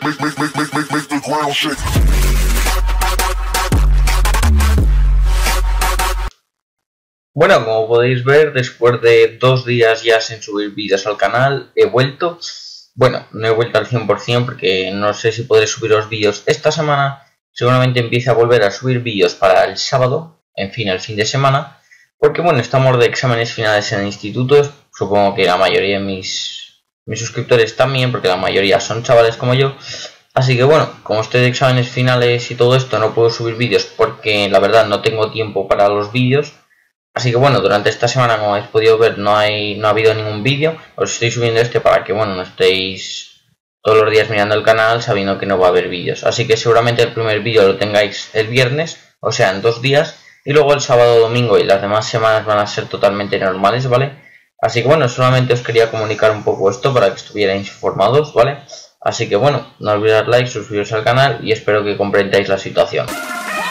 make the ground shake. Bueno, como podéis ver, después de 2 días ya sin subir vídeos al canal, he vuelto. Bueno, no he vuelto al 100% porque no sé si podré subir los vídeos esta semana. Seguramente empiece a volver a subir vídeos para el sábado, en fin, el fin de semana. Porque bueno, estamos de exámenes finales en institutos. Supongo que la mayoría de mis suscriptores también, porque la mayoría son chavales como yo. Así que bueno, como estoy de exámenes finales y todo esto, no puedo subir vídeos porque la verdad no tengo tiempo para los vídeos. Así que bueno, durante esta semana, como habéis podido ver, no ha habido ningún vídeo. Os estoy subiendo este para que bueno, no estéis todos los días mirando el canal sabiendo que no va a haber vídeos. Así que seguramente el primer vídeo lo tengáis el viernes, o sea, en 2 días. Y luego el sábado, domingo y las demás semanas van a ser totalmente normales, ¿vale? Así que bueno, solamente os quería comunicar un poco esto para que estuvierais informados, ¿vale? Así que bueno, no olvidéis like, suscribiros al canal y espero que comprendáis la situación.